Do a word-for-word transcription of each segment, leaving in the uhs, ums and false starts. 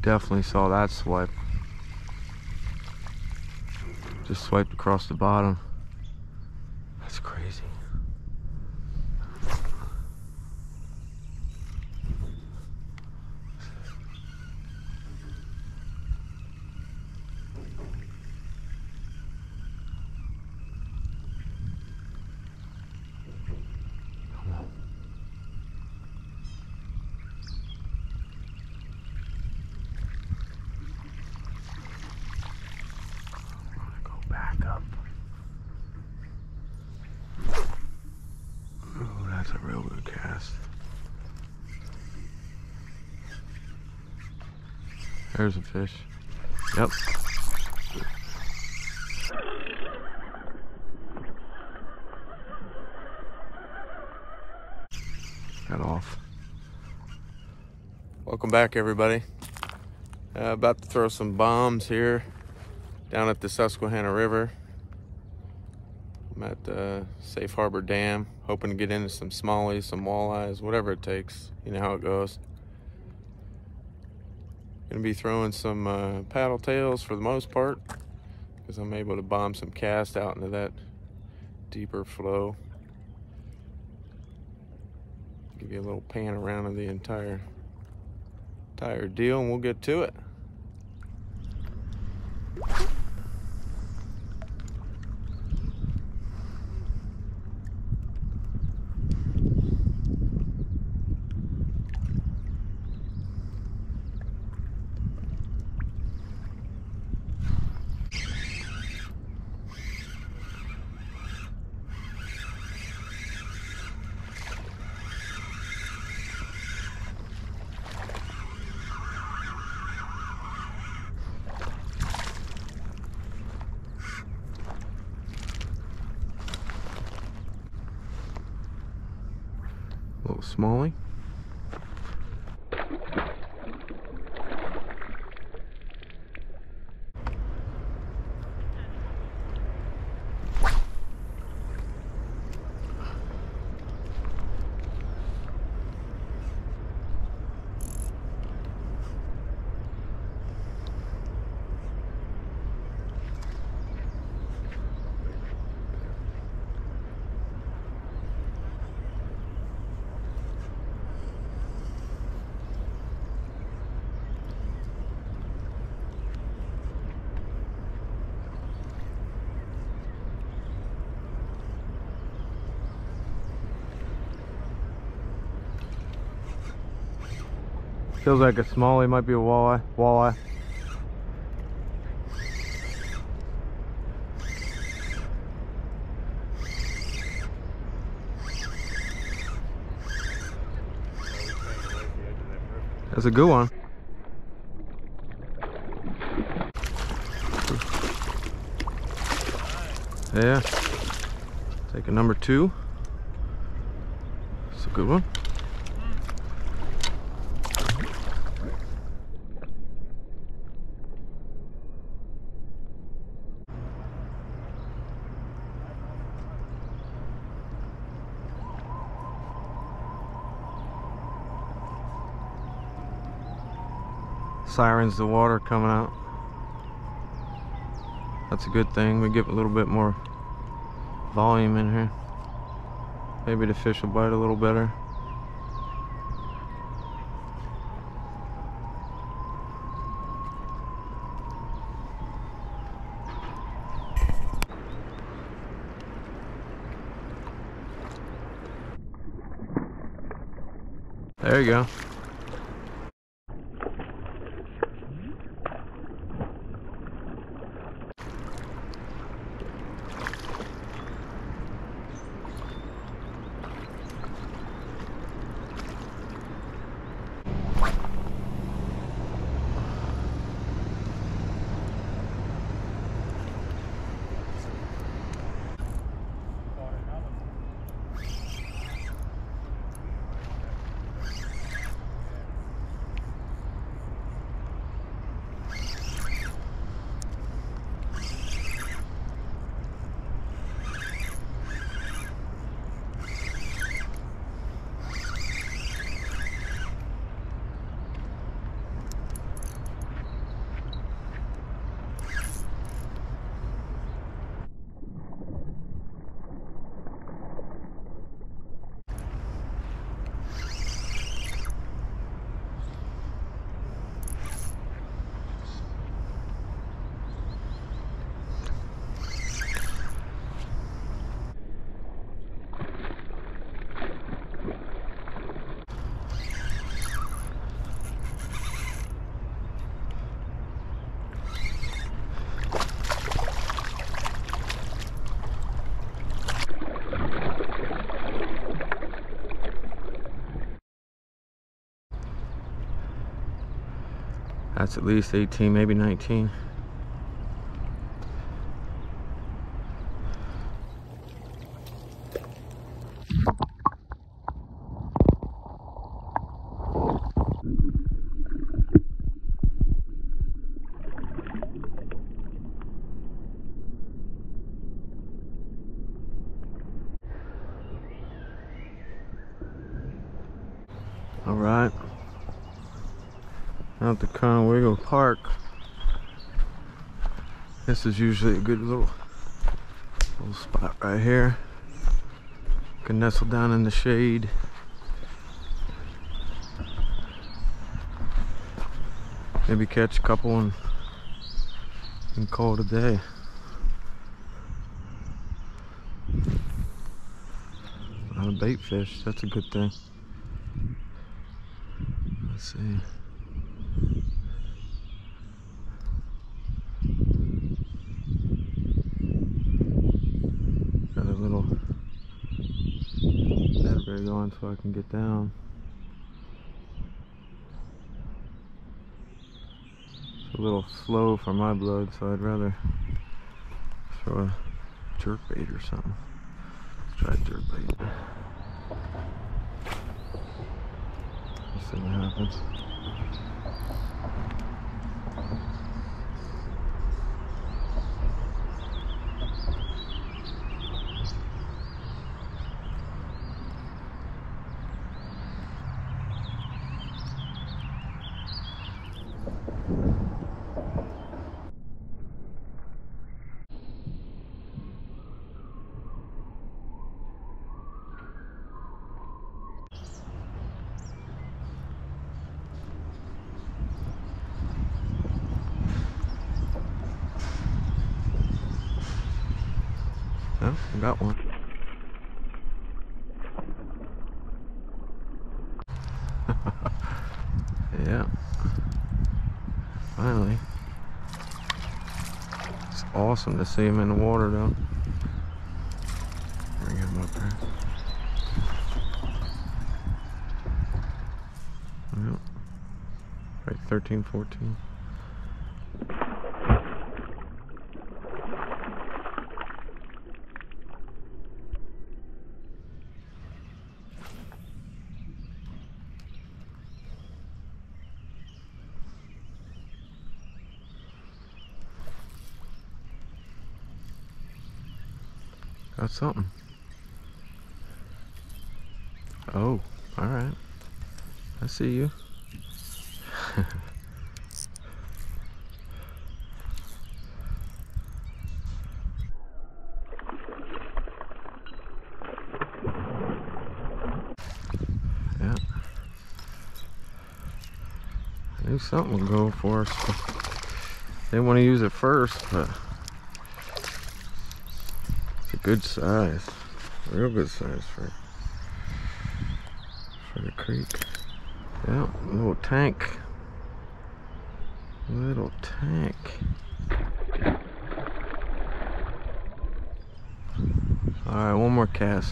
definitely saw that swipe. Just swiped across the bottom. That's crazy. Back up. Oh, that's a real good cast. There's a fish. Yep. Got off. Welcome back, everybody. Uh, about to throw some bombs here down at the Susquehanna River. I'm at the Safe Harbor Dam, hoping to get into some smallies, some walleyes, whatever it takes. You know how it goes. Gonna be throwing some uh, paddle tails for the most part, because I'm able to bomb some cast out into that deeper flow. Give you a little pan around of the entire, entire deal, and we'll get to it. Little smallie. Feels like a smallie, might be a walleye. Walleye. That's a good one. Yeah. Take a number two. It's a good one. Sirens the water coming out. That's a good thing. We get a little bit more volume in here. Maybe the fish will bite a little better. There you go. That's at least eighteen, maybe nineteen. All right, out the Conwiggle Park. This is usually a good little little spot right here. Can nestle down in the shade. Maybe catch a couple and, and call it a day. A lot of bait fish, that's a good thing. Let's see. Got a little net rig on so I can get down. It's a little slow for my blood, so I'd rather throw a jerkbait or something. Let's try a jerkbait. See what happens. Oh, I got one. Yeah. Finally. It's awesome to see him in the water though. Bring him up there. Yep. Right, thirteen, fourteen. Got something. Oh, all right. I see you. Yeah. I knew something would go for us. Didn't want to use it first, but it's a good size. Real good size for for the creek. Yeah, a little tank. Little tank. Alright, one more cast.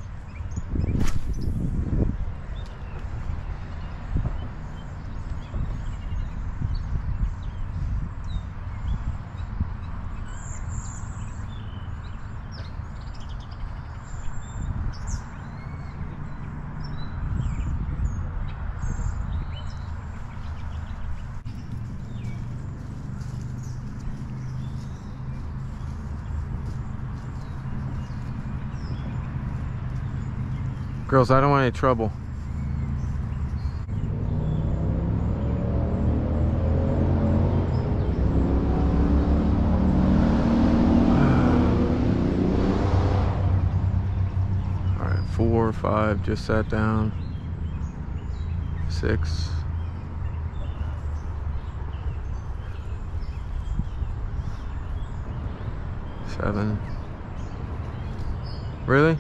Girls, I don't want any trouble. All right, four, five, just sat down. Six. Seven. Really?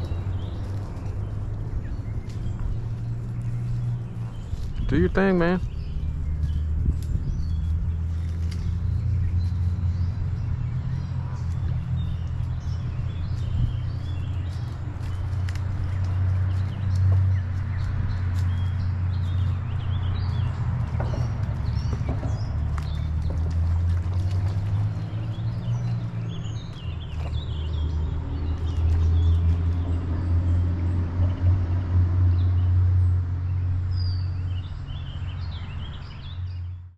Do your thing, man.